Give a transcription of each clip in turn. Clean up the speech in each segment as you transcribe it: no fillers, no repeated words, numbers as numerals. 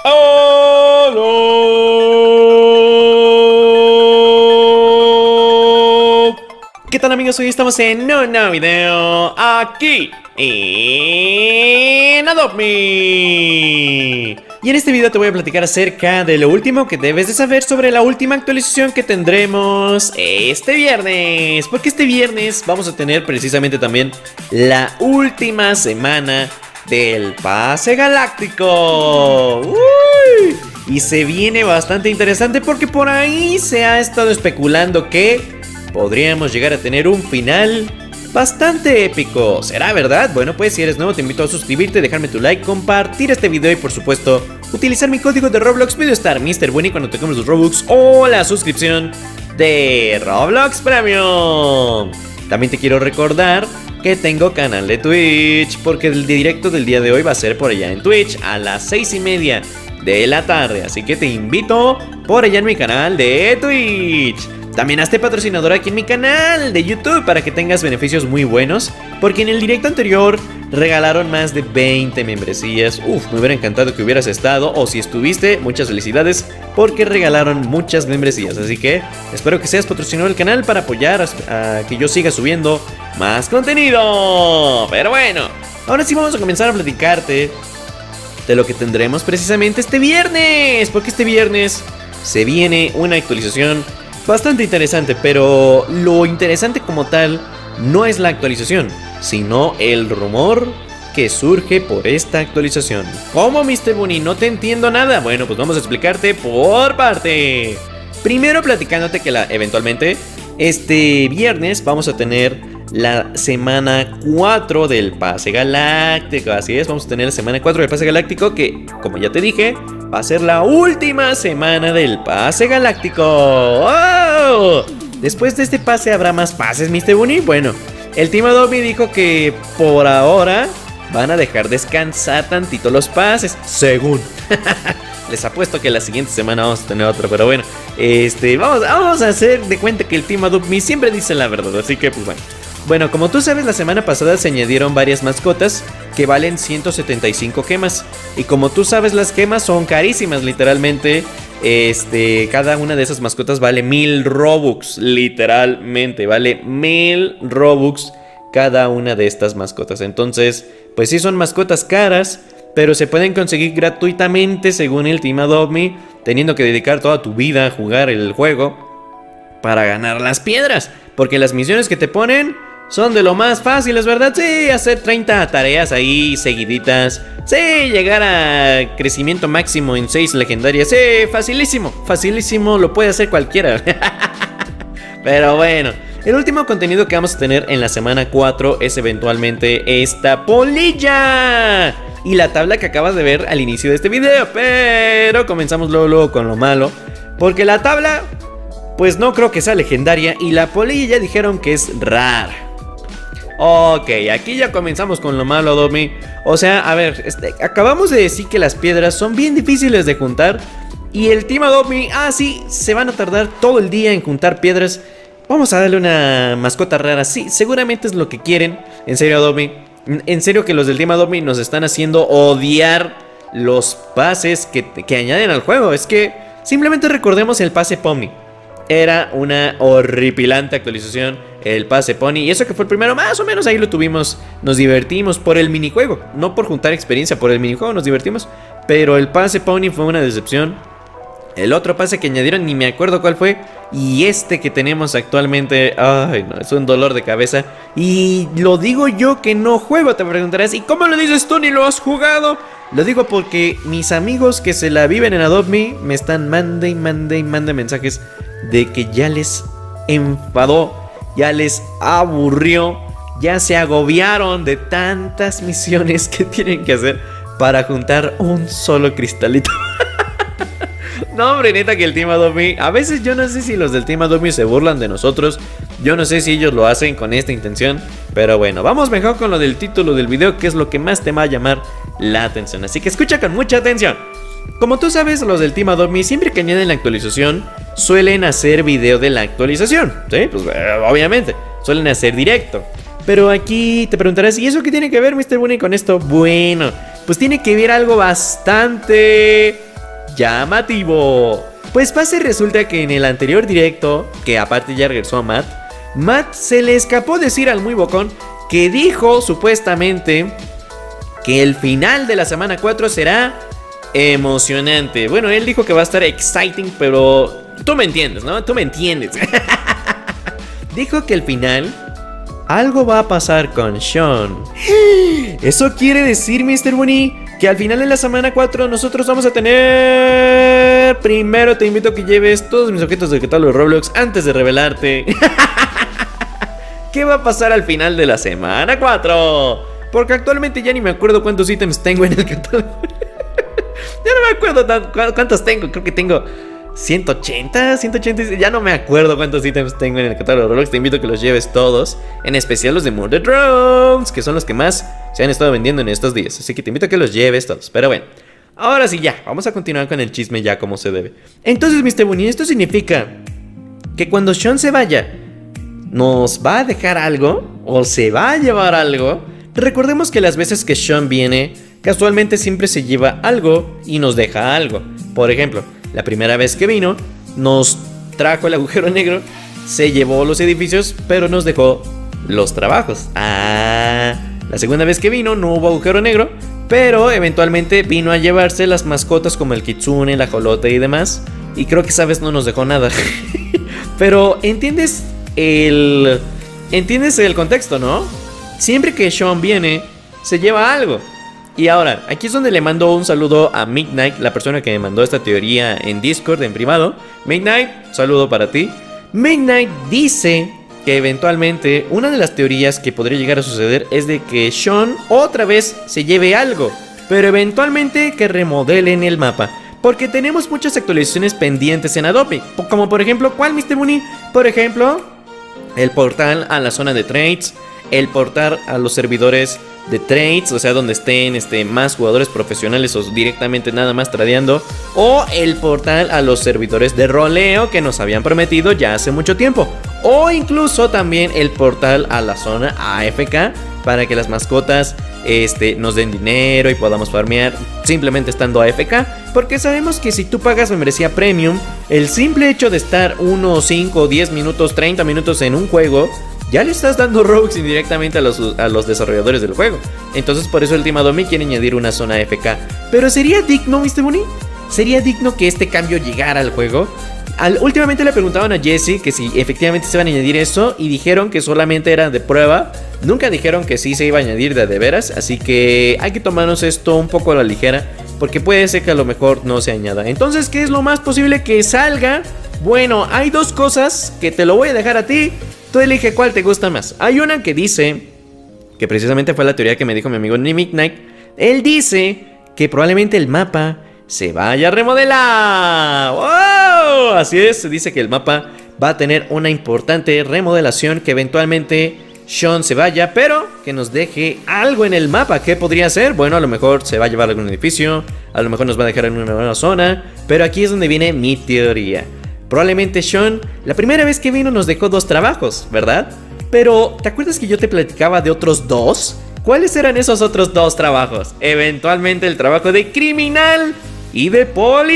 ¡Hola! ¿Qué tal, amigos? Hoy estamos en un nuevo video aquí en Adopt Me. Y en este video te voy a platicar acerca de lo último que debes de saber sobre la última actualización que tendremos este viernes. Porque este viernes vamos a tener precisamente también la última semana del pase galáctico. ¡Uy! Y se viene bastante interesante porque por ahí se ha estado especulando que podríamos llegar a tener un final bastante épico. ¿Será verdad? Bueno, pues si eres nuevo te invito a suscribirte, dejarme tu like, compartir este video y por supuesto utilizar mi código de Roblox VideoStar Mr. Bunny cuando toquemos los Robux o la suscripción de Roblox Premium. También te quiero recordar que tengo canal de Twitch, porque el directo del día de hoy va a ser por allá en Twitch a las 6:30 de la tarde. Así que te invito por allá en mi canal de Twitch. También hazte patrocinador aquí en mi canal de YouTube para que tengas beneficios muy buenos, porque en el directo anterior regalaron más de 20 membresías. Me hubiera encantado que hubieras estado, o si estuviste, muchas felicidades, porque regalaron muchas membresías. Así que espero que seas patrocinador del canal para apoyar a que yo siga subiendo más contenido. Pero bueno, ahora sí vamos a comenzar a platicarte de lo que tendremos precisamente este viernes, porque este viernes se viene una actualización bastante interesante, pero lo interesante como tal no es la actualización, sino el rumor que surge por esta actualización. ¿Cómo, Mr. Bunny? No te entiendo nada. Bueno, pues vamos a explicarte por parte. Primero platicándote que eventualmente este viernes vamos a tener la semana 4 del pase galáctico. Así es, vamos a tener la semana 4 del pase galáctico, que como ya te dije, va a ser la última semana del pase galáctico. ¡Oh! Después de este pase habrá más pases, Mr. Bunny. Bueno, el Team Adopt Me dijo que por ahora van a dejar descansar tantito los pases, según. Les apuesto que la siguiente semana vamos a tener otro, pero bueno, vamos a hacer de cuenta que el Team Adopt Me siempre dice la verdad, así que pues bueno. Bueno, como tú sabes, la semana pasada se añadieron varias mascotas que valen 175 gemas. Y como tú sabes, las gemas son carísimas, literalmente. Cada una de esas mascotas vale 1000 Robux, literalmente, vale 1000 Robux cada una de estas mascotas. Entonces, pues sí son mascotas caras, pero se pueden conseguir gratuitamente según el Team Adopt Me, teniendo que dedicar toda tu vida a jugar el juego para ganar las piedras. Porque las misiones que te ponen son de lo más fáciles, ¿verdad? Sí, hacer 30 tareas ahí seguiditas. Sí, llegar a crecimiento máximo en 6 legendarias. Sí, facilísimo, facilísimo, lo puede hacer cualquiera. Pero bueno, el último contenido que vamos a tener en la semana 4 es eventualmente esta polilla y la tabla que acabas de ver al inicio de este video. Pero comenzamos luego con lo malo, porque la tabla pues no creo que sea legendaria y la polilla ya dijeron que es rara. Ok, aquí ya comenzamos con lo malo, Adopt Me. O sea, a ver, acabamos de decir que las piedras son bien difíciles de juntar. Y el Team Adopt Me, sí, se van a tardar todo el día en juntar piedras. Vamos a darle una mascota rara. Sí, seguramente es lo que quieren. En serio, Adopt Me, en serio que los del Team Adopt Me nos están haciendo odiar los pases que añaden al juego. Es que simplemente recordemos el pase Pony. Era una horripilante actualización el pase Pony, y eso que fue el primero, más o menos ahí lo tuvimos. Nos divertimos por el minijuego, no por juntar experiencia, por el minijuego nos divertimos. Pero el pase Pony fue una decepción. El otro pase que añadieron ni me acuerdo cuál fue. Y este que tenemos actualmente, ay no, es un dolor de cabeza. Y lo digo yo que no juego, te preguntarás, ¿y cómo lo dices tú ni lo has jugado? Lo digo porque mis amigos que se la viven en Adopt Me me están mande mensajes de que ya les enfadó, ya les aburrió, ya se agobiaron de tantas misiones que tienen que hacer para juntar un solo cristalito. No, hombre, neta que el Team Adopt Me, a veces yo no sé si los del Team Adopt Me se burlan de nosotros. Yo no sé si ellos lo hacen con esta intención. Pero bueno, vamos mejor con lo del título del video, que es lo que más te va a llamar la atención. Así que escucha con mucha atención. Como tú sabes, los del Team Adopt Me siempre que añaden la actualización suelen hacer video de la actualización, ¿sí? Pues obviamente, suelen hacer directo. Pero aquí te preguntarás, ¿y eso qué tiene que ver, Mr. Bunny, con esto? Bueno, pues tiene que ver algo bastante llamativo. Pues pasa y resulta que en el anterior directo, que aparte ya regresó a Matt se le escapó decir al muy bocón que dijo supuestamente que el final de la semana 4 será emocionante. Bueno, él dijo que va a estar exciting, pero tú me entiendes, ¿no? Tú me entiendes. Dijo que al final algo va a pasar con Sean. Eso quiere decir, Mr. Bunny, que al final de la semana 4 nosotros vamos a tener... Primero te invito a que lleves todos mis objetos del catálogo de Roblox antes de revelarte ¿qué va a pasar al final de la semana 4? Porque actualmente ya ni me acuerdo cuántos ítems tengo en el catálogo. Ya no me acuerdo cuántos tengo. Creo que tengo 180, 180. Ya no me acuerdo cuántos ítems tengo en el catálogo de Roblox. Te invito a que los lleves todos, en especial los de Murder Drones, que son los que más se han estado vendiendo en estos días. Así que te invito a que los lleves todos. Pero bueno, ahora sí ya, vamos a continuar con el chisme ya como se debe. Entonces, Mr. Bunny, esto significa que cuando Sean se vaya, ¿nos va a dejar algo? ¿O se va a llevar algo? Recordemos que las veces que Sean viene, casualmente siempre se lleva algo y nos deja algo. Por ejemplo, la primera vez que vino, nos trajo el agujero negro, se llevó los edificios, pero nos dejó los trabajos. La segunda vez que vino no hubo agujero negro, pero eventualmente vino a llevarse las mascotas como el kitsune, el ajolote y demás. Y creo que esa vez no nos dejó nada. Pero ¿entiendes el contexto, no? Siempre que Sean viene, se lleva algo. Y ahora, aquí es donde le mando un saludo a Midnight, la persona que me mandó esta teoría en Discord, en privado. Midnight, saludo para ti. Midnight dice que eventualmente una de las teorías que podría llegar a suceder es de que Sean otra vez se lleve algo, pero eventualmente que remodelen el mapa, porque tenemos muchas actualizaciones pendientes en Adobe. Como por ejemplo, ¿cuál, Mr. Bunny? Por ejemplo, el portal a la zona de trades, el portal a los servidores de trades, o sea, donde estén más jugadores profesionales o directamente nada más tradeando, o el portal a los servidores de roleo que nos habían prometido ya hace mucho tiempo, o incluso también el portal a la zona AFK para que las mascotas nos den dinero y podamos farmear simplemente estando AFK, porque sabemos que si tú pagas membresía premium, el simple hecho de estar 1, 5, 10 minutos, 30 minutos en un juego, ya le estás dando Robux indirectamente a los desarrolladores del juego. Entonces por eso el Team Adobe quiere añadir una zona AFK. Pero ¿sería digno, Mr. Bunny? ¿Sería digno que este cambio llegara al juego? Últimamente le preguntaban a Jesse que si efectivamente se iban a añadir eso, y dijeron que solamente era de prueba. Nunca dijeron que sí se iba a añadir de veras. Así que hay que tomarnos esto un poco a la ligera, porque puede ser que a lo mejor no se añada. Entonces, ¿qué es lo más posible que salga? Bueno, hay dos cosas que te lo voy a dejar a ti. Tú elige cuál te gusta más. Hay una que dice, que precisamente fue la teoría que me dijo mi amigo Midnight. Él dice que probablemente el mapa se vaya a remodelar. ¡Wow! Así es, se dice que el mapa va a tener una importante remodelación, que eventualmente Sean se vaya, pero que nos deje algo en el mapa. ¿Qué podría ser? Bueno, a lo mejor se va a llevar algún edificio, a lo mejor nos va a dejar en una nueva zona, pero aquí es donde viene mi teoría. Probablemente Sean, la primera vez que vino nos dejó 2 trabajos, ¿verdad? Pero, ¿te acuerdas que yo te platicaba de otros 2? ¿Cuáles eran esos otros 2 trabajos? Eventualmente el trabajo de criminal y de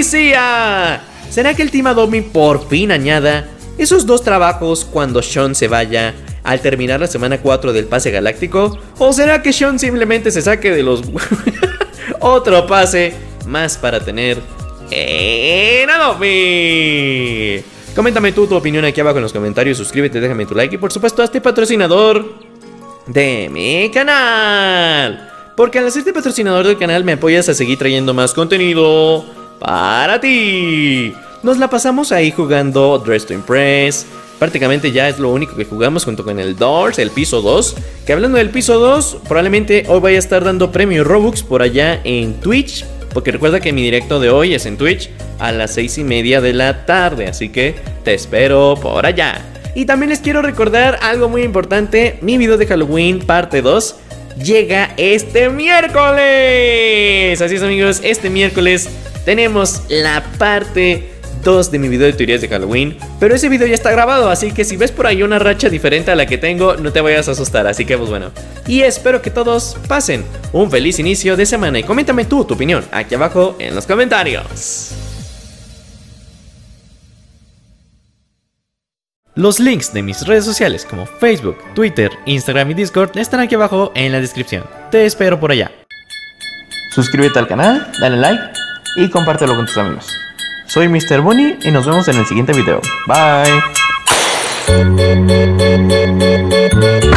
policía. ¿Será que el Team Adobe por fin añada esos 2 trabajos cuando Sean se vaya al terminar la semana 4 del pase galáctico? ¿O será que Sean simplemente se saque de los... otro pase más para tener en Adobe? Coméntame tú tu opinión aquí abajo en los comentarios, suscríbete, déjame tu like y por supuesto hazte patrocinador de mi canal, porque al hacerte patrocinador del canal me apoyas a seguir trayendo más contenido para ti. Nos la pasamos ahí jugando Dress to Impress. Prácticamente ya es lo único que jugamos junto con el Doors, el piso 2. Que hablando del piso 2, probablemente hoy vaya a estar dando premio Robux por allá en Twitch, porque recuerda que mi directo de hoy es en Twitch a las 6:30 de la tarde. Así que te espero por allá. Y también les quiero recordar algo muy importante. Mi video de Halloween parte 2 llega este miércoles. Así es, amigos, este miércoles tenemos la parte 2 de mi video de teorías de Halloween. Pero ese video ya está grabado, así que si ves por ahí una racha diferente a la que tengo, no te vayas a asustar. Así que pues bueno, y espero que todos pasen un feliz inicio de semana. Y coméntame tú tu opinión aquí abajo en los comentarios. Los links de mis redes sociales como Facebook, Twitter, Instagram y Discord están aquí abajo en la descripción. Te espero por allá. Suscríbete al canal, dale like y compártelo con tus amigos. Soy Mr. Bunny y nos vemos en el siguiente video. Bye.